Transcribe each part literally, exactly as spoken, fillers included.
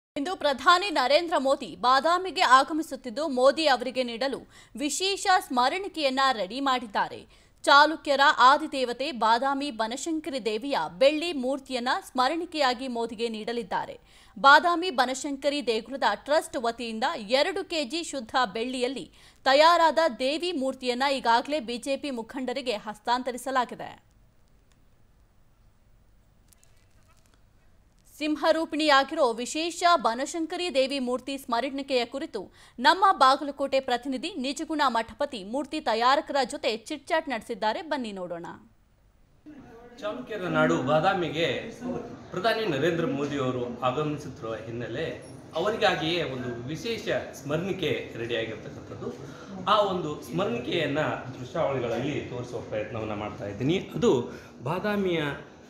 ಇಂದು ಪ್ರಧಾನಿ ನರೇಂದ್ರ ಮೋದಿ ಬಾದಾಮಿಗೆ ಆಗಮಿಸುತ್ತಿದ್ದು ಮೋದಿ ಅವರಿಗೆ ನೀಡಲು ವಿಶೇಷ ಸ್ಮರಣಿಕೆಯನ್ನ ರೆಡಿ ಮಾಡಿದ್ದಾರೆ. ಚಾಲುಕ್ಯರ ಆದಿದೇವತೆ ಬಾದಾಮಿ ಬನಶಂಕರಿ ದೇವಿಯ ಬೆಳ್ಳಿ ಮೂರ್ತಿಯನ್ನ ಸ್ಮರಣಿಕೆಯಾಗಿ ಮೋದಿಗೆ ನೀಡಲಿದ್ದಾರೆ. ಬಾದಾಮಿ ಬನಶಂಕರಿ ದೇಗುಲದ ಟ್ರಸ್ಟ್ ವತಿಯಿಂದ ಎರಡು ಕೆಜಿ ಶುದ್ಧ ಬೆಳ್ಳಿಯಲ್ಲಿ ತಯಾರಾದ ದೇವಿ ಮೂರ್ತಿಯನ್ನ ಈಗಾಗಲೇ ಬಿಜೆಪಿ ಮುಖಂಡರಿಗೆ ಹಸ್ತಾಂತರಿಸಲಾಗಿದೆ. ಸಿಂಹರೂಪಿಣಿಯಾಗಿರೋ ವಿಶೇಷ ಬನಶಂಕರಿ ದೇವಿ ಮೂರ್ತಿ ಸ್ಮರಣಿಕೆಯ ಕುರಿತು ನಮ್ಮ ಬಾಗಲಕೋಟೆ ಪ್ರತಿನಿಧಿ ನಿಜಗುಣ ಮಠಪತಿ ಮೂರ್ತಿ ತಯಾರಕರ ಜೊತೆ ಚಿಟ್ಚಾಟ್ ನಡೆಸಿದ್ದಾರೆ. ಬನ್ನಿ ನೋಡೋಣ. ಚಾಲುಕ್ಯರ ನಾಡು ಬಾದಾಮಿಗೆ ಪ್ರಧಾನಿ ನರೇಂದ್ರ ಮೋದಿ ಅವರು ಆಗಮಿಸುತ್ತಿರುವ ಹಿನ್ನೆಲೆ ಅವರಿಗಾಗಿಯೇ ಒಂದು ವಿಶೇಷ ಸ್ಮರಣಿಕೆ ರೆಡಿಯಾಗಿರ್ತಕ್ಕಂಥದ್ದು. ಆ ಒಂದು ಸ್ಮರಣಿಕೆಯನ್ನು ದೃಶ್ಯಾವಳಿಗಳಲ್ಲಿ ತೋರಿಸುವ ಪ್ರಯತ್ನವನ್ನು ಮಾಡ್ತಾ ಇದ್ದೀನಿ. ಅದು ಬಾದಾಮಿಯ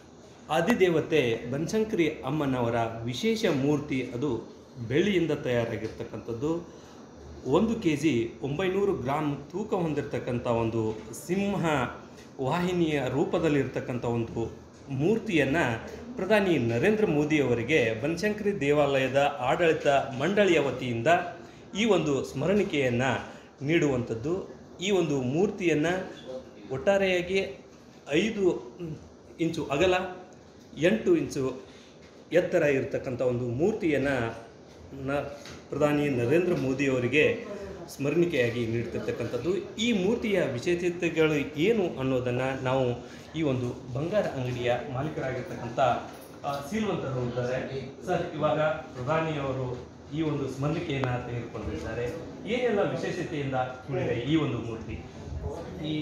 ಆದಿದೇವತೆ ಬನಶಂಕರಿ ಅಮ್ಮನವರ ವಿಶೇಷ ಮೂರ್ತಿ. ಅದು ಬೆಳ್ಳಿಯಿಂದ ತಯಾರಾಗಿರ್ತಕ್ಕಂಥದ್ದು. ಒಂದು ಕೆ ಜಿ ಒಂಬೈನೂರು ಗ್ರಾಮ್ ತೂಕ ಹೊಂದಿರತಕ್ಕಂಥ ಒಂದು ಸಿಂಹ ವಾಹಿನಿಯ ರೂಪದಲ್ಲಿರ್ತಕ್ಕಂಥ ಒಂದು ಮೂರ್ತಿಯನ್ನು ಪ್ರಧಾನಿ ನರೇಂದ್ರ ಮೋದಿಯವರಿಗೆ ಬನಶಂಕರಿ ದೇವಾಲಯದ ಆಡಳಿತ ಮಂಡಳಿಯ ವತಿಯಿಂದ ಈ ಒಂದು ಸ್ಮರಣಿಕೆಯನ್ನು ನೀಡುವಂಥದ್ದು. ಈ ಒಂದು ಮೂರ್ತಿಯನ್ನು ಒಟ್ಟಾರೆಯಾಗಿ ಐದು ಇಂಚು ಅಗಲ, ಎಂಟು ಇಂಚು ಎತ್ತರ ಇರತಕ್ಕಂಥ ಒಂದು ಮೂರ್ತಿಯನ್ನು ನ ಪ್ರಧಾನಿ ನರೇಂದ್ರ ಮೋದಿಯವರಿಗೆ ಸ್ಮರಣಿಕೆಯಾಗಿ ನೀಡ್ತಿರ್ತಕ್ಕಂಥದ್ದು. ಈ ಮೂರ್ತಿಯ ವಿಶೇಷತೆಗಳು ಏನು ಅನ್ನೋದನ್ನು ನಾವು ಈ ಒಂದು ಬಂಗಾರ ಅಂಗಡಿಯ ಮಾಲೀಕರಾಗಿರ್ತಕ್ಕಂಥ ಸೀಲ್ವಂತರು ಇದ್ದಾರೆ. ಸರ್, ಇವಾಗ ಪ್ರಧಾನಿಯವರು ಈ ಒಂದು ಸ್ಮರಣಿಕೆಯನ್ನು ತೆಗೆದುಕೊಂಡಿದ್ದಾರೆ. ಏನೆಲ್ಲ ವಿಶೇಷತೆಯಿಂದ ಕೂಡಿದೆ ಈ ಒಂದು ಮೂರ್ತಿ? ಈ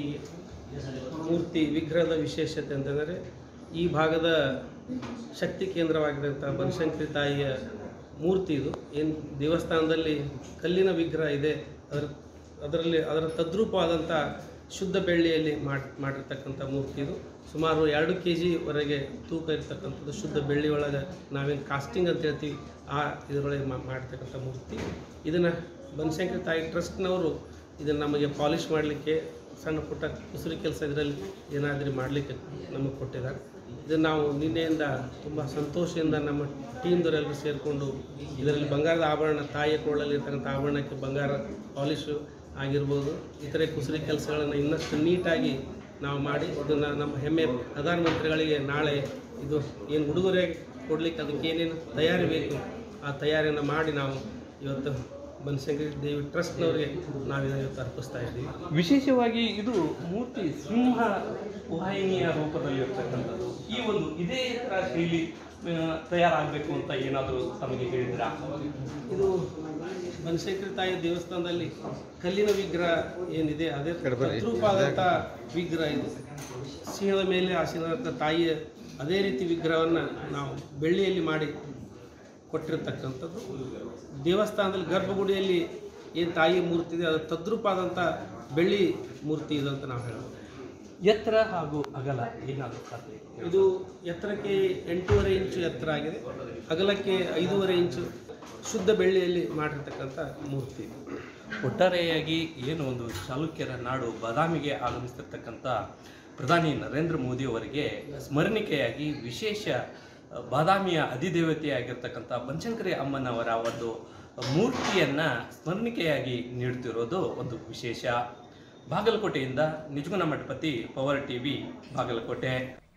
ಮೂರ್ತಿ ವಿಗ್ರಹದ ವಿಶೇಷತೆ ಅಂತಂದರೆ ಈ ಭಾಗದ ಶಕ್ತಿ ಕೇಂದ್ರವಾಗಿರುವಂಥ ಬನಶಂಕರಿ ತಾಯಿಯ ಮೂರ್ತಿ. ಇದು ಏನು ದೇವಸ್ಥಾನದಲ್ಲಿ ಕಲ್ಲಿನ ವಿಗ್ರಹ ಇದೆ, ಅದರ ಅದರಲ್ಲಿ ಅದರ ತದ್ರೂಪವಾದಂಥ ಶುದ್ಧ ಬೆಳ್ಳಿಯಲ್ಲಿ ಮಾಡಿ ಮಾಡಿರ್ತಕ್ಕಂಥ ಮೂರ್ತಿ. ಇದು ಸುಮಾರು ಎರಡು ಕೆ ಜಿವರೆಗೆ ತೂಕ ಇರ್ತಕ್ಕಂಥದ್ದು. ಶುದ್ಧ ಬೆಳ್ಳಿ ಒಳಗೆ ನಾವೇನು ಕಾಸ್ಟಿಂಗ್ ಅಂತ ಹೇಳ್ತೀವಿ, ಆ ಇದರೊಳಗೆ ಮಾಡಿರ್ತಕ್ಕಂಥ ಮೂರ್ತಿ. ಇದನ್ನು ಬನಶಂಕರಿ ತಾಯಿ ಟ್ರಸ್ಟ್ನವರು ಇದನ್ನು ನಮಗೆ ಪಾಲಿಷ್ ಮಾಡಲಿಕ್ಕೆ, ಸಣ್ಣ ಪುಟ್ಟ ಕುಸುರಿ ಕೆಲಸ ಇದರಲ್ಲಿ ಏನಾದರೂ ಮಾಡಲಿಕ್ಕೆ ನಮಗೆ ಕೊಟ್ಟಿದ್ದಾರೆ. ಇದನ್ನು ನಾವು ನಿನ್ನೆಯಿಂದ ತುಂಬ ಸಂತೋಷದಿಂದ ನಮ್ಮ ಟೀಮ್ದವರೆಲ್ಲರೂ ಸೇರಿಕೊಂಡು ಇದರಲ್ಲಿ ಬಂಗಾರದ ಆಭರಣ, ತಾಯಿಯ ಕೊಳ್ಳಲ್ಲಿರ್ತಕ್ಕಂಥ ಆಭರಣಕ್ಕೆ ಬಂಗಾರ ಪಾಲಿಶು ಆಗಿರ್ಬೋದು, ಇತರೆ ಕುಸುರಿ ಕೆಲಸಗಳನ್ನು ಇನ್ನಷ್ಟು ನೀಟಾಗಿ ನಾವು ಮಾಡಿ ಇದನ್ನು ನಮ್ಮ ಹೆಮ್ಮೆ ಪ್ರಧಾನಮಂತ್ರಿಗಳಿಗೆ ನಾಳೆ ಇದು ಏನು ಉಡುಗೊರೆ ಕೊಡಲಿಕ್ಕೆ ಅದಕ್ಕೆ ಏನೇನು ತಯಾರಿ ಬೇಕು ಆ ತಯಾರಿಯನ್ನು ಮಾಡಿ ನಾವು ಇವತ್ತು ಬನಶಂಕರಿ ದೇವಿ ಟ್ರಸ್ಟ್ನವರಿಗೆ ನಾವು ಇದನ್ನು ಅರ್ಪಿಸ್ತಾ ಇದ್ದೀವಿ. ವಿಶೇಷವಾಗಿ ಇದು ಮೂರ್ತಿ ಸಿಂಹ ವಾಹಿನಿಯ ರೂಪದಲ್ಲಿ ಇರ್ತಕ್ಕಂಥದ್ದು. ಈ ಒಂದು ಇದೇ ಥರ ಶೈಲಿ ತಯಾರಾಗಬೇಕು ಅಂತ ಏನಾದರೂ ತಮಗೆ ಹೇಳಿದ್ರಾ? ಇದು ಬನಶಂಕರಿ ತಾಯಿಯ ದೇವಸ್ಥಾನದಲ್ಲಿ ಕಲ್ಲಿನ ವಿಗ್ರಹ ಏನಿದೆ ಅದೇ ತದ್ರೂಪವಾದಂಥ ವಿಗ್ರಹ. ಇದು ಸಿಂಹದ ಮೇಲೆ ಆಸೀನವಾದಂಥ ತಾಯಿಯ ಅದೇ ರೀತಿ ವಿಗ್ರಹವನ್ನು ನಾವು ಬೆಳ್ಳಿಯಲ್ಲಿ ಮಾಡಿ ಕೊಟ್ಟಿರ್ತಕ್ಕಂಥದ್ದು. ದೇವಸ್ಥಾನದಲ್ಲಿ ಗರ್ಭಗುಡಿಯಲ್ಲಿ ಏನು ತಾಯಿಯ ಮೂರ್ತಿ ಇದೆ ಅದು ತದ್ರೂಪಾದಂಥ ಬೆಳ್ಳಿ ಮೂರ್ತಿ ಇದು ಅಂತ ನಾವು ಹೇಳ್ಬೋದು. ಎತ್ತರ ಹಾಗೂ ಅಗಲ ಏನಾದರೂ ಸಾಧ್ಯ? ಇದು ಎತ್ತರಕ್ಕೆ ಎಂಟೂವರೆ ಇಂಚು ಎತ್ತರ ಆಗಿದೆ, ಅಗಲಕ್ಕೆ ಐದೂವರೆ ಇಂಚು ಶುದ್ಧ ಬೆಳ್ಳಿಯಲ್ಲಿ ಮಾಡಿರ್ತಕ್ಕಂಥ ಮೂರ್ತಿ. ಒಟ್ಟಾರೆಯಾಗಿ ಏನು ಒಂದು ಚಾಲುಕ್ಯರ ನಾಡು ಬಾದಾಮಿಗೆ ಆಗಮಿಸ್ತಿರ್ತಕ್ಕಂಥ ಪ್ರಧಾನಿ ನರೇಂದ್ರ ಮೋದಿಯವರಿಗೆ ಸ್ಮರಣಿಕೆಯಾಗಿ ವಿಶೇಷ ಬಾದಾಮಿಯ ಅಧಿದೇವತೆಯಾಗಿರ್ತಕ್ಕಂಥ ಬನಶಂಕರಿ ಅಮ್ಮನವರ ಒಂದು ಮೂರ್ತಿಯನ್ನು ಸ್ಮರಣಿಕೆಯಾಗಿ ನೀಡುತ್ತಿರೋದು ಒಂದು ವಿಶೇಷ. ಬಾಗಲಕೋಟೆಯಿಂದ ನಿಜಗುಣ ಮಠಪತಿ, ಪವರ್ ಟಿವಿ, ಬಾಗಲಕೋಟೆ.